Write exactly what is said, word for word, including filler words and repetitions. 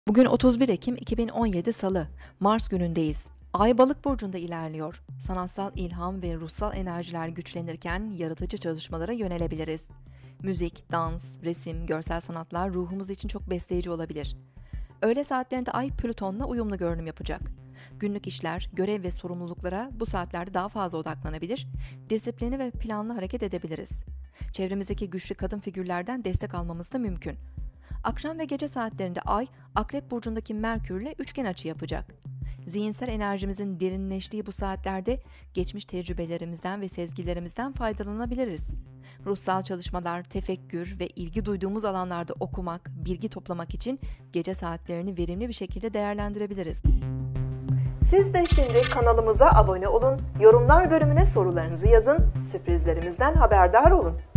Bugün otuz bir Ekim iki bin on yedi Salı, Mars günündeyiz. Ay Balık burcunda ilerliyor. Sanatsal ilham ve ruhsal enerjiler güçlenirken yaratıcı çalışmalara yönelebiliriz. Müzik, dans, resim, görsel sanatlar ruhumuz için çok besleyici olabilir. Öğle saatlerinde Ay Plüton'la uyumlu görünüm yapacak. Günlük işler, görev ve sorumluluklara bu saatlerde daha fazla odaklanabilir, disiplini ve planlı hareket edebiliriz. Çevremizdeki güçlü kadın figürlerden destek almamız da mümkün. Akşam ve gece saatlerinde Ay, Akrep burcundaki Merkür'le üçgen açı yapacak. Zihinsel enerjimizin derinleştiği bu saatlerde geçmiş tecrübelerimizden ve sezgilerimizden faydalanabiliriz. Ruhsal çalışmalar, tefekkür ve ilgi duyduğumuz alanlarda okumak, bilgi toplamak için gece saatlerini verimli bir şekilde değerlendirebiliriz. Siz de şimdi kanalımıza abone olun, yorumlar bölümüne sorularınızı yazın, sürprizlerimizden haberdar olun.